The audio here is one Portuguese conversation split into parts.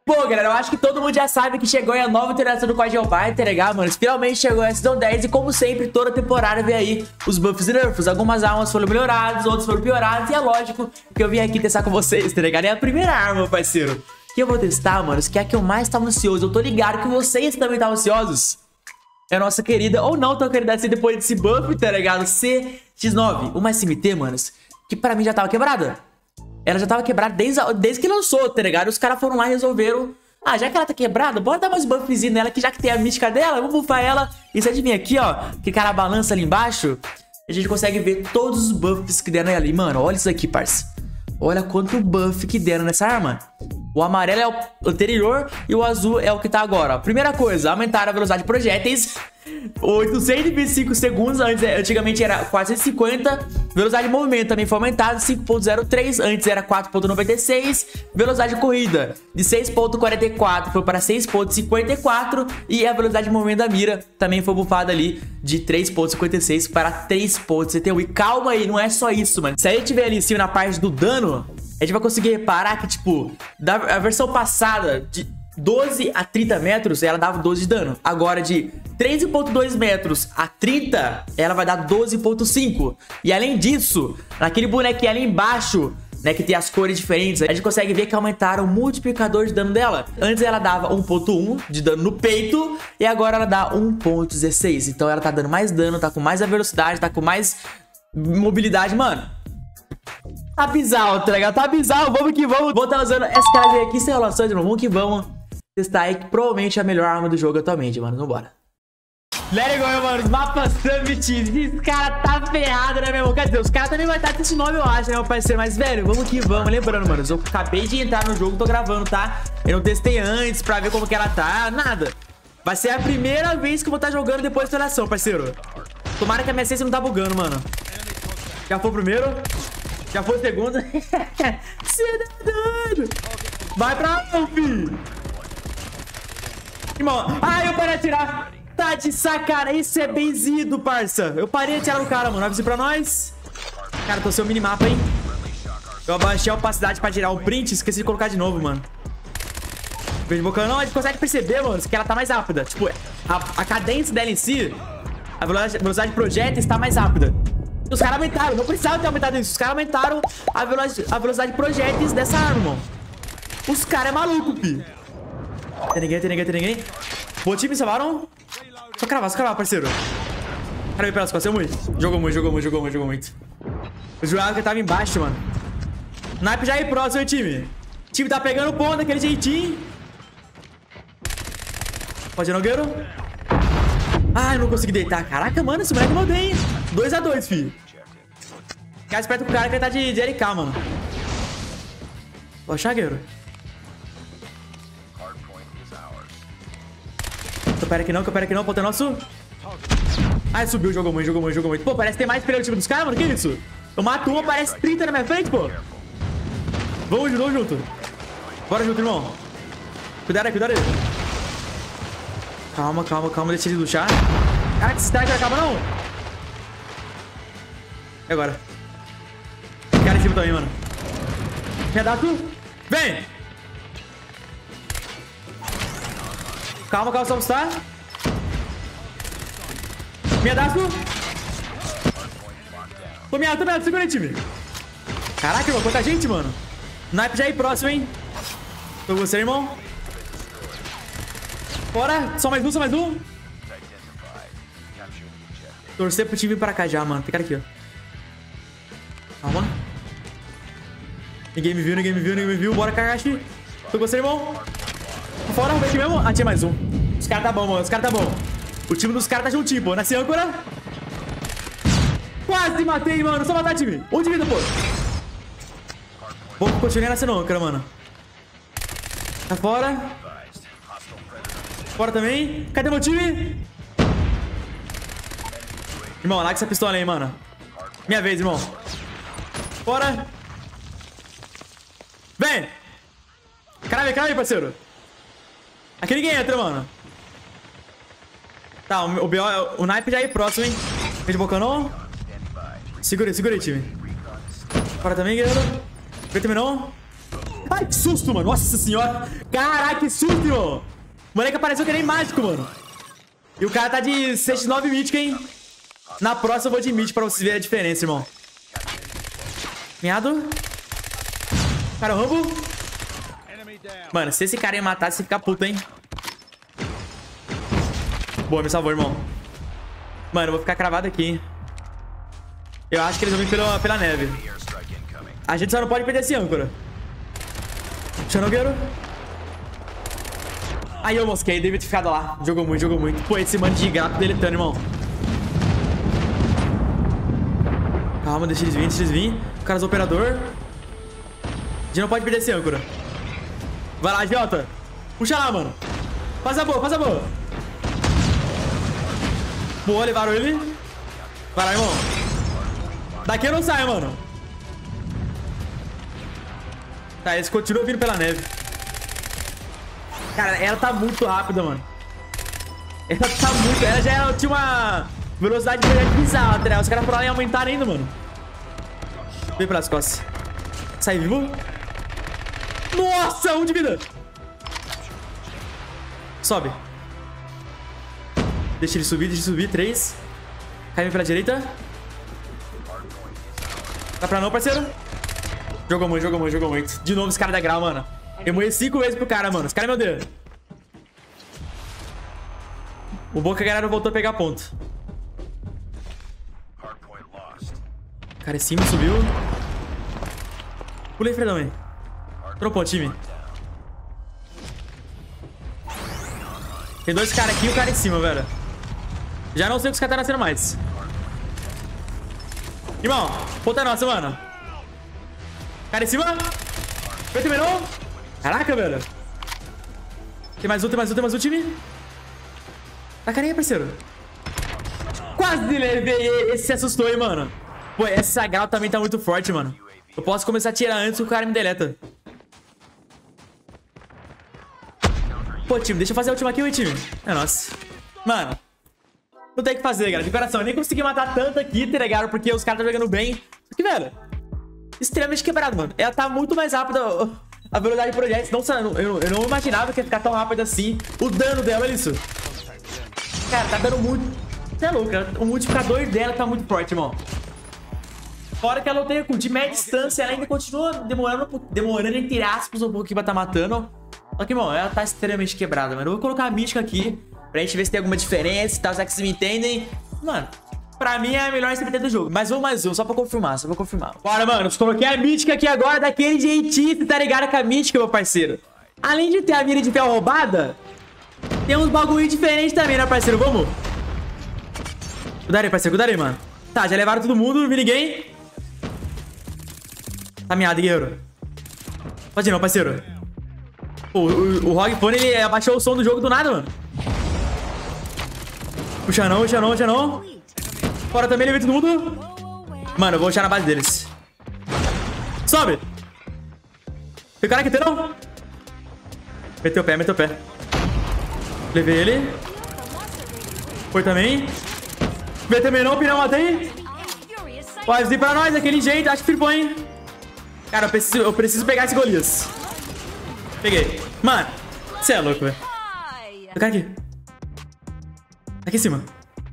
Pô, galera, eu acho que todo mundo já sabe que chegou aí a nova atualização do Código Geobyte, tá ligado, mano? Finalmente chegou a Season 10 e, como sempre, toda temporada vem aí os buffs e nerfs. Algumas armas foram melhoradas, outras foram pioradas e é lógico que eu vim aqui testar com vocês, tá ligado? É a primeira arma, parceiro, que eu vou testar, mano, que é a que eu mais tava ansioso. Eu tô ligado que vocês também estavam ansiosos. É a nossa querida, ou não tão querida assim, depois desse buff, tá ligado? CX9, uma SMT, manos, que pra mim já tava quebrada. Ela já tava quebrada desde que lançou, tá ligado? Os caras foram lá e resolveram... Ah, já que ela tá quebrada, bora dar mais buffzinho nela, que já que tem a mística dela, vamos buffar ela. E você adivinha aqui, ó, que cara balança ali embaixo, a gente consegue ver todos os buffs que deram ali. Mano, olha isso aqui, parça. Olha quanto buff que deram nessa arma. O amarelo é o anterior e o azul é o que tá agora. Primeira coisa, aumentaram a velocidade de projéteis. 825 segundos, antigamente era 450. Velocidade de movimento também foi aumentada, 5.03, antes era 4.96. Velocidade de corrida de 6.44 foi para 6.54. E a velocidade de movimento da mira também foi bufada ali de 3.56 para 3.71. E calma aí, não é só isso, mano. Se a gente tiver ali em cima na parte do dano, a gente vai conseguir reparar que, tipo, a versão passada de 12 a 30 metros, ela dava 12 de dano. Agora, de 13.2 metros a 30, ela vai dar 12.5. E além disso, naquele bonequinho ali embaixo, né, que tem as cores diferentes, a gente consegue ver que aumentaram o multiplicador de dano dela. Antes ela dava 1.1 de dano no peito, e agora ela dá 1.16. Então ela tá dando mais dano, tá com mais velocidade, tá com mais mobilidade, mano. Tá bizarro, tá ligado? Tá bizarro, vamos que vamos. Vou estar usando essa casinha aqui sem relações, irmão. Vamos que vamos testar aí, que provavelmente é a melhor arma do jogo atualmente, mano. Vambora. Let it go, mano. Os mapas Summit. Esse cara tá ferrado, né, meu irmão? Quer dizer, os caras também vai estar com esse nome, eu acho, né, meu parceiro? Mas, velho, vamos que vamos. Lembrando, mano, eu acabei de entrar no jogo, tô gravando, tá? Eu não testei antes pra ver como que ela tá, nada. Vai ser a primeira vez que eu vou estar jogando depois da instalação, parceiro. Tomara que a minha ciência não tá bugando, mano. Já foi o primeiro. Já foi o segundo. Você tá doido. Vai pra lá, filho. Irmão. Ai, eu parei de atirar. Tá de sacanagem. Isso é benzido, parça. Eu parei de atirar no cara, mano. Vai vir pra nós. Cara, tô sem o minimapa, hein. Eu abaixei a opacidade pra tirar o print. Esqueci de colocar de novo, mano. Vejo bocando. Não, a gente consegue perceber, mano, que ela tá mais rápida. Tipo, a cadência dela em si, a velocidade de projéteis tá mais rápida. Os caras aumentaram, não precisava ter aumentado isso. Os caras aumentaram a velocidade de projéteis dessa arma, mano. Os caras é maluco, pi. Tem ninguém. Boa, time, salvaram. Só cravar, parceiro. O cara veio pelas costas, jogou muito. O jurava que tava embaixo, mano. Naipe já é próximo, hein, time. O time tá pegando ponto daquele jeitinho. Pode ir, Nogueiro. Ah, eu não consegui deitar. Caraca, mano, esse moleque mandou bem. 2x2, filho. Fica esperto com o cara que ele tá de LK, mano. Ó, chagueiro. Que eu pera aqui não. Ponto é nosso. Ah, subiu, jogou muito. Pô, parece que tem mais pelo time dos caras, mano. Que isso? Eu mato uma, parece 30 na minha frente, pô. Vamos junto. Bora junto, irmão. Cuidado aí. Calma, deixa ele lutar. Caraca, esse strike não acaba, não. E agora? Cara em cima também, mano. Quer dar tu? Vem! Calma, só buscar. Me dá tu? Tô meado, segura aí, time. Caraca, irmão, quanta gente, mano. Naipe já aí próximo, hein. Tô com você, irmão. Bora, só mais um. Torcer pro time vir pra cá já, mano. Tem cara aqui, ó. Calma. Ninguém me viu. Bora, Kakashi. Tô com você, irmão. Fora, vem aqui mesmo. Ah, tinha mais um. Os caras tá bom, mano. O time dos caras tá juntinho, pô. Nasci âncora. Quase matei, mano. Só matar, time. 1 de vida, pô. Vou continuar nascendo âncora, mano. Tá fora. Fora também. Cadê meu time? Irmão, larga essa pistola aí, mano. Minha vez, irmão. Fora. Vem. Crave aí, parceiro. Aqui ninguém entra, mano. Tá, o naipe já é aí próximo, hein. Vem de bocão. Segura aí, time. Fora também, guerreiro. Vem também não. Ai, que susto, mano. Nossa senhora. Caraca, que susto, irmão. O moleque apareceu que nem mágico, mano. E o cara tá de 6-9 mítico, hein? Na próxima eu vou de mid pra vocês verem a diferença, irmão. Miado. Cara, o Rambo. Mano, se esse cara ia matar, você fica puto, hein? Boa, me salvou, irmão. Mano, eu vou ficar cravado aqui, hein? Eu acho que eles vão vir pela neve. A gente só não pode perder esse âncora. Xanogueiro. Aí eu mosquei, devia ter ficado lá. Jogou muito, jogou muito. Pô, esse mano de gato deletando, irmão. Calma, deixa eles virem, deixa eles virem. O cara do operador. A gente não pode perder esse âncora. Vai lá, idiota. Puxa lá, mano. Faz a boa, faz a boa. Boa, levaram ele. Vai lá, irmão. Daqui eu não saio, mano. Tá, eles continuam vindo pela neve. Cara, ela tá muito rápida, mano. Ela tá muito... Ela já tinha uma velocidade bizarra, tá ligado? Os caras foram lá e aumentaram ainda, mano. Vem pelas costas. Sai vivo. Nossa, 1 de vida. Sobe. Deixa ele subir. 3. Caiu pela direita. Dá pra não, parceiro? Jogou muito, jogou muito, jogou muito. De novo esse cara da grau, mano. Eu morri 5 vezes pro cara, mano. Esse cara é meu Deus. O bom é que a galera voltou a pegar ponto. Cara, em cima, subiu. Pulei, Fredão, hein. Dropou, time. Tem 2 caras aqui e o cara em cima, velho. Já não sei o que os caras tá nascendo mais. Irmão, ponta é nossa, mano. Cara em cima. Foi, terminou. Caraca, velho. Tem mais um, time. Tá carinha, parceiro. Quase levei. Esse se assustou, hein, mano. Pô, essa grau também tá muito forte, mano. Eu posso começar a tirar antes que o cara me deleta. Pô, time, deixa eu fazer a última kill aí, time. É nossa. Mano, não tem o que fazer, galera. De coração, eu nem consegui matar tanto aqui, tá ligado? Porque os caras estão jogando bem. Só que, velho, extremamente quebrado, mano. Ela tá muito mais rápida, a velocidade de projetos. Não, eu não imaginava que ia ficar tão rápido assim. O dano dela, olha isso. Cara, tá dando muito. Você é louco, cara. O multiplicador dela tá muito forte, irmão. Fora que ela não tem de média distância, ela ainda continua demorando entre aspas um pouquinho pra tá matando. Só que, irmão, ela tá extremamente quebrada, mano. Eu vou colocar a mística aqui pra gente ver se tem alguma diferença e tal, será que vocês me entendem? Mano, pra mim é a melhor SPT do jogo. Mas vou mais um, só pra confirmar, Bora, mano, eu coloquei a mística aqui agora daquele jeitinho, tá ligado com a mística, meu parceiro. Além de ter a mira de ferro roubada, tem uns bagulho diferentes também, né, parceiro? Vamos? Cuidado aí, parceiro, cuidado aí, mano. Tá, já levaram todo mundo, não vi ninguém. Tá miado, guerreiro. Pode ir não, parceiro. Pô, o Rogue Phone, ele abaixou o som do jogo do nada, mano. Puxa não. Fora também, ele vê todo mundo. Mano, eu vou puxar na base deles. Sobe. Tem cara aqui, tem não? Meteu o pé. Levei ele. Foi também. Vê também não, Pinão, matei. Pode vir pra nós, daquele jeito. Acho que flipou, hein? Cara, eu preciso pegar esse Golias. Peguei. Mano, você é louco, velho. Tem cara aqui. Aqui em cima.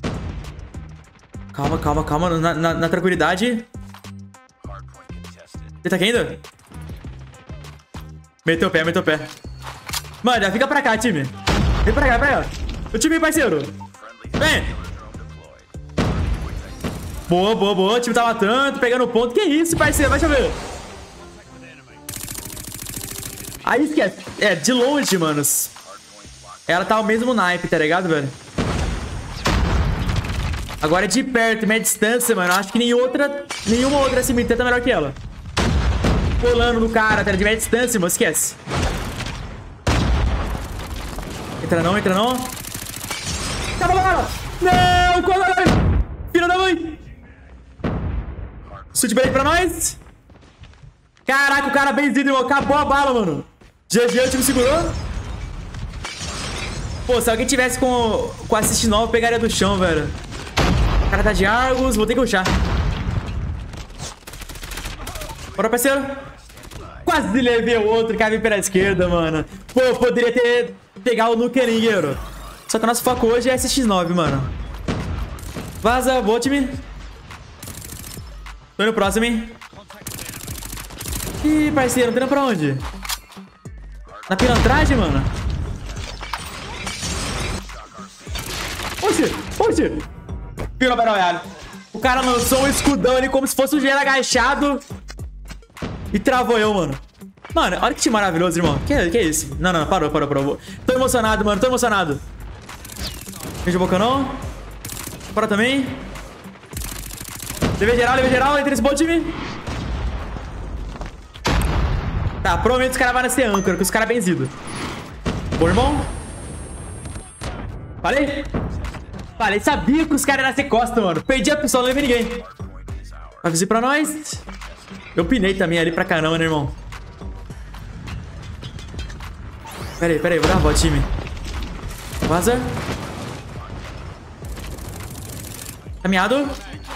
Calma. Na tranquilidade. Ele tá aqui ainda? Meteu o pé. Mano, já fica pra cá, time. Vem pra cá. O time, parceiro. Vem. Boa. O time tá matando, pegando ponto. Que isso, parceiro? Vai chover. Aí esquece. É, de longe, manos. Ela tá ao mesmo naipe, tá ligado, velho? Agora é de perto, média distância, mano. Acho que nenhuma outra SMT tá melhor que ela. Colando no cara, tá de média distância, mano. Esquece. Entra não. Calma. Não, corre. Filha da mãe. Chute break pra nós. Caraca, o cara benzido, irmão. Acabou a bala, mano. GG, o time segurou. Pô, se alguém tivesse com assist 9, eu pegaria do chão, velho. O cara tá de Argus, vou ter que rushar. Bora, parceiro. Quase levei o outro, cara, pela esquerda, mano. Pô, eu poderia ter pegar o nuke ali, guerreiro. Só que o nosso foco hoje é SX9, mano. Vaza, boa, time. Tô indo próximo, hein. Ih, parceiro, não tem indo pra onde? Na pilantragem, mano. Oxi, oxi. Pila Battle Royale. O cara lançou um escudão ali como se fosse um gelo agachado. E travou eu, mano. Mano, olha que time maravilhoso, irmão. Que é isso? Não, não, parou. Tô emocionado, mano, tô emocionado. Veja a boca não. Fora também. Levei geral, entre esse bom time. Tá, provavelmente os caras vão ser âncora, que os caras benzidos. Bom, irmão. Falei, sabia que os caras iam ser costa, mano. Perdi a pessoa, não levei ninguém. Avise pra nós. Eu pinei também ali pra caramba, né, irmão? Pera aí, vou dar uma volta, time. Vaza. Caminhado.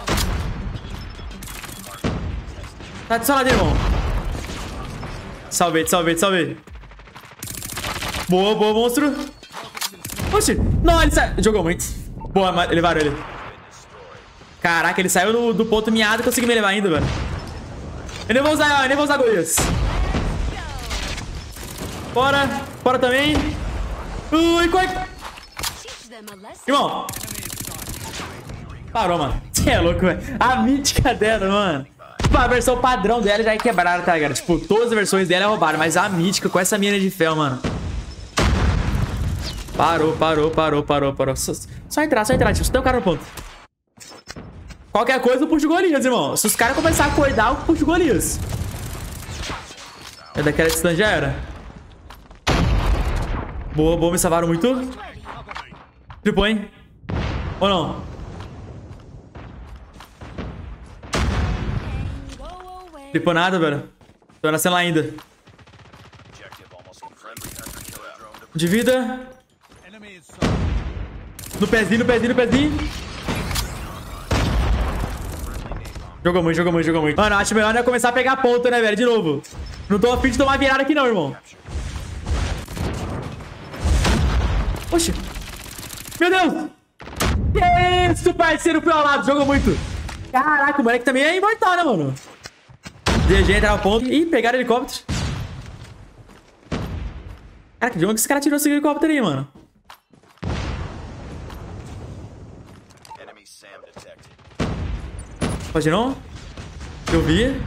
Tá de solado, irmão. Salvei. Boa, monstro. Oxi. Não, ele saiu. Jogou muito. Boa, levaram ele. Caraca, ele saiu do ponto miado e conseguiu me levar ainda, velho. Eu nem vou usar Golias. Fora também. Ui, corre. Irmão. Parou, mano. Você é louco, velho. A mítica dela, mano. Tipo, a versão padrão dela já é quebrada, tá ligado? Tipo, todas as versões dela é roubaram. Mas a mítica com essa mina de fel, mano. Parou. Só entrar. Tipo, você tem um cara no ponto. Qualquer coisa eu puxo Golias, irmão. Se os caras começarem a acordar, eu puxo Golias. É daquela distância já era. Boa, me salvaram muito. Tripou, hein? Ou não? Tripou nada, velho. Tô nascendo lá ainda. De vida. No pezinho. Jogou muito. Mano, acho melhor não começar a pegar ponta, né, velho? De novo. Não tô a fim de tomar virada aqui não, irmão. Oxi. Meu Deus. Que isso, parceiro? Foi ao lado. Jogou muito. Caraca, o moleque também é imortal, né, mano? DG entrar no ponto. Ih, pegaram o helicóptero. Caraca, de onde que esse cara tirou esse helicóptero aí, mano? Pode não? Eu vi.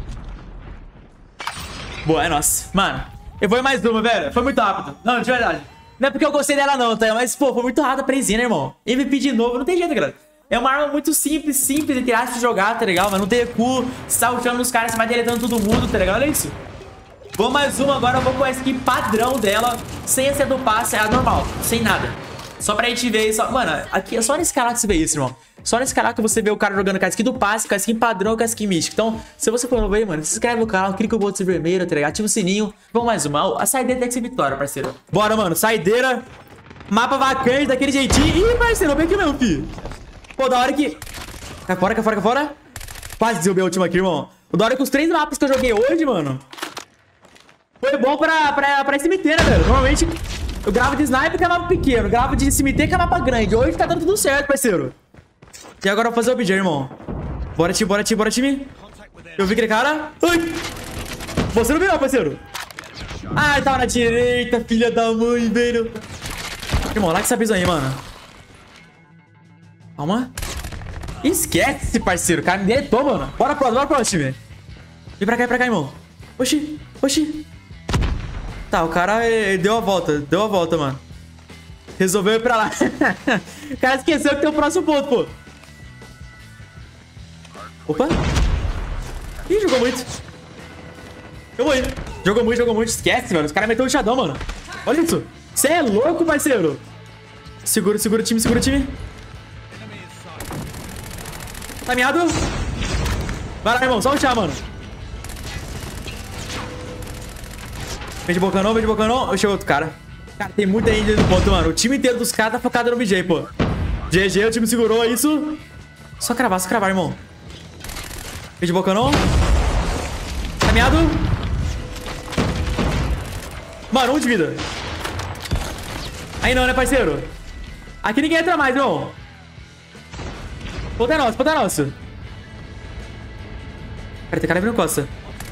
Boa, é nossa. Mano, eu vou em mais uma, velho. Foi muito rápido. Não, de verdade. Não é porque eu gostei dela não, tá? Mas, pô, foi muito rápido a presinha, né, irmão? MVP de novo, não tem jeito, galera. É uma arma muito simples, entre aspas, de jogar, tá ligado? Mas não tem recuo. Você tá ultando nos caras, você vai deletando todo mundo, tá ligado? Olha isso. Vou mais uma, agora eu vou com a skin padrão dela. Sem essa do passe, é a normal. Sem nada. Só pra gente ver isso. Mano, aqui é só nesse canal que você vê isso, irmão. Só nesse canal que você vê o cara jogando com a skin do passe, com a skin padrão, com a skin mística. Então, se você for novo aí, mano, se inscreve no canal, clica o botão vermelho, tá ligado? Ativa o sininho. Vamos mais uma. A saideira tem que ser vitória, parceiro. Bora, mano. Saideira. Mapa vacante, daquele jeitinho. Ih, parceiro, vem aqui mesmo, filho. Pô, da hora que... Cai fora. Quase derrubei o último aqui, irmão. O da hora que os 3 mapas que eu joguei hoje, mano, foi bom pra SMT, né, velho? Normalmente eu gravo de sniper que é mapa pequeno, gravo de SMT que é mapa grande. Hoje tá dando tudo certo, parceiro. E agora eu vou fazer o BJ, irmão. Bora, time. Eu vi aquele cara. Ai! Você não viu, não, parceiro. Ai, tava na direita, filha da mãe, velho. Irmão, lá que essa visão aí, mano. Calma. Esquece, parceiro. O cara me deletou, mano. Bora pro time. Vem pra cá, irmão. Oxi. Tá, o cara deu a volta, mano. Resolveu ir pra lá. O cara esqueceu que tem o próximo ponto, pô. Opa. Ih, jogou muito. Eu vou ir. Jogou muito. Esquece, mano. Os caras meteu o chadão, mano. Olha isso. Você é louco, parceiro. Segura o time. Tá miado. Vai lá, irmão. Só o chá, mano. Vem de boca não. Chegou outro cara. Cara, tem muita gente no ponto, mano. O time inteiro dos caras tá focado no BJ, pô. GG, o time segurou isso. Só cravar, irmão. Vem de boca não. Caminhado. Mano, 1 de vida. Aí não, né, parceiro? Aqui ninguém entra mais, irmão. Ponto é nosso, ponto é nosso. Cara, tem cara vindo costa.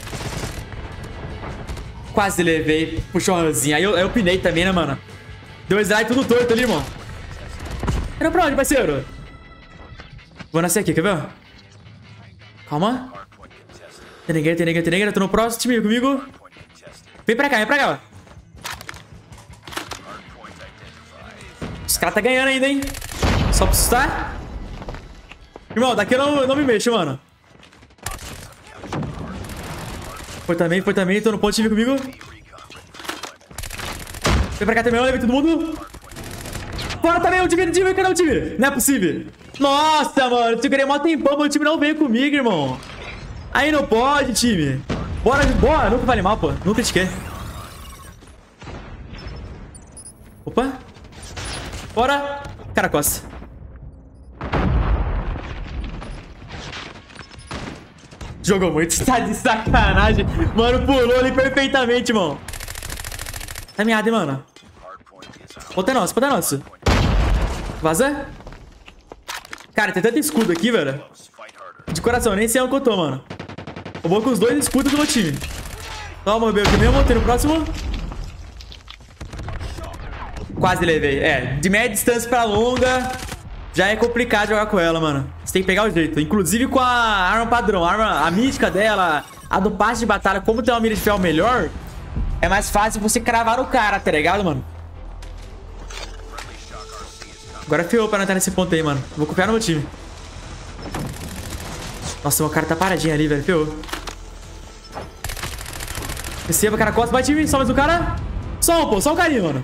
Quase levei. Puxou uma ranzinha. Aí eu pinei também, né, mano? Deu slide tudo torto ali, irmão. Era pra onde, parceiro? Vou nascer aqui, quer ver? Calma. Tem ninguém, tem ninguém, tem ninguém. Eu tô no próximo time comigo. Vem pra cá, vem pra cá. Os caras tá ganhando ainda, hein? Só pra assustar. Irmão, daqui eu não me mexo, mano. Foi também. Tô no ponto de time comigo. Vem pra cá também, levei todo mundo. Fora também, o time, cadê o time? Não é possível. Nossa, mano, eu segurei mó tempão, meu time não veio comigo, irmão. Aí não pode, time. Bora, nunca falei mal, pô. Nunca critiquei. Opa. Bora. Cara, costa. Jogou muito, tá de sacanagem. Mano, pulou ali perfeitamente, irmão. Tá miado, hein, mano. Ponto é nosso. Vaza. Cara, tem tanto escudo aqui, velho. De coração, nem sei onde eu tô, mano. Eu vou com os 2 escudos do meu time. Toma, meu aqui mesmo. Tem no próximo. Quase levei. É, de média distância pra longa, já é complicado jogar com ela, mano. Você tem que pegar o jeito. Inclusive com a arma padrão, a mística dela, a do passe de batalha. Como tem uma mira de ferro melhor, é mais fácil você cravar o cara, tá ligado, mano? Agora ferrou pra não entrar nesse ponto aí, mano. Vou confiar no meu time. Nossa, meu cara tá paradinho ali, velho. Ferrou. Receba, cara, costa. Vai, time. Só mais um cara. Só um carinho, mano.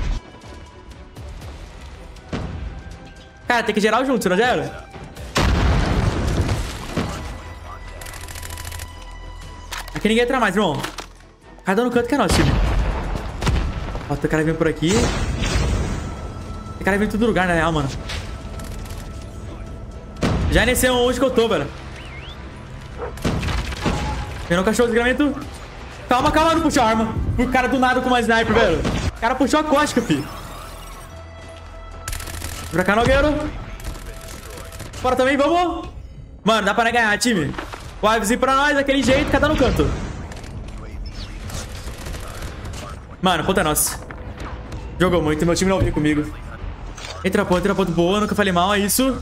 Cara, tem que gerar junto, não já era? Aqui ninguém entra mais, irmão. Cada um no canto que é nosso, time. Ó, tem cara vindo por aqui. Tem cara vindo em todo lugar, na real, mano. Já iniciei onde que eu tô, velho. Vendo o cachorro de desgramento. Calma, não puxou a arma. O cara do nada com uma sniper, velho. O cara puxou a cóstica, fi. Pra cá, Nogueiro. Bora também, vamos. Mano, dá pra ganhar, time. Wivezinho pra nós, daquele jeito, cada um no canto. Mano, ponta é nossa. Jogou muito, meu time não veio comigo. Entra ponto boa, nunca falei mal, é isso.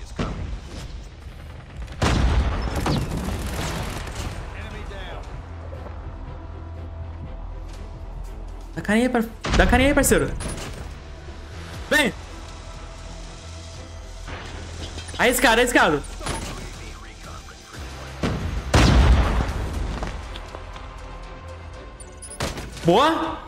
Dá carinha aí, parceiro. Vem. Arriscado. Boa.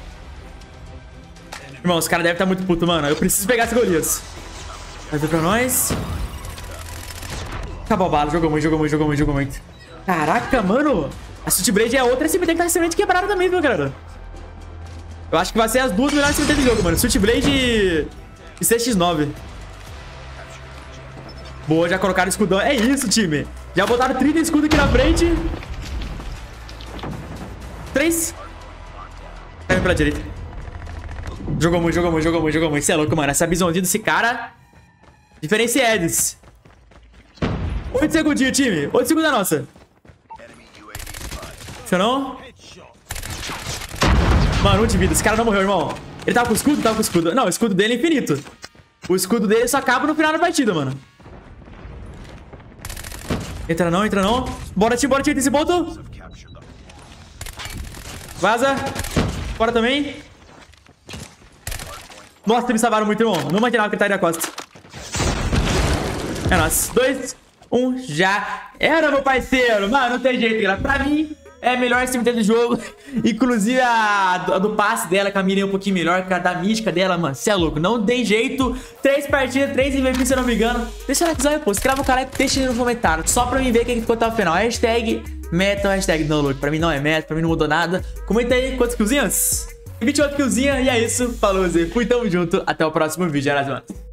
Irmão, os caras devem estar muito puto, mano. Eu preciso pegar esse Golias. Vai vir pra nós. Acabou a bala. Jogou muito. Caraca, mano. A Switchblade é outra SMT que tá extremamente quebrada também, viu, galera? Eu acho que vai ser as 2 melhores SMT do jogo, mano. Switchblade e CX9. Boa, já colocaram escudão. É isso, time. Já botaram 30 escudos aqui na frente. 3. Tá indo pela direita. Jogou muito. Você é louco, mano. Essa bisonzinha desse cara. Diferença é Edis. 8 segundinhos, time. 8 segundos da nossa. Funcionou? Mano, 1 de vida. Esse cara não morreu, irmão. Ele tava com escudo? Tava com escudo. Não, o escudo dele é infinito. O escudo dele só acaba no final da partida, mano. Entra não. Bora, time, tem esse ponto. Vaza. Bora também. Nossa, me salvaram muito, irmão. Não imaginava que ele estaria na costa. É nosso. 2, 1, já era, meu parceiro. Mano, não tem jeito, galera. Pra mim, é a melhor SMT do jogo. Inclusive a do passe dela, com a mirinha um pouquinho melhor. Que a da mística dela, mano. Cê é louco. Não tem jeito. 3 partidas, 3 MVP, se eu não me engano. Deixa o likezão aí, pô. Escrava o canal e deixa aí no comentário. Só pra mim ver quem ficou até o final. Hashtag meta, hashtag não, louco. Pra mim não é meta, pra mim não mudou nada. Comenta aí quantas killzinhas. 28 killzinhas. E é isso. Falou, Zé. Fui, tamo junto. Até o próximo vídeo, mano.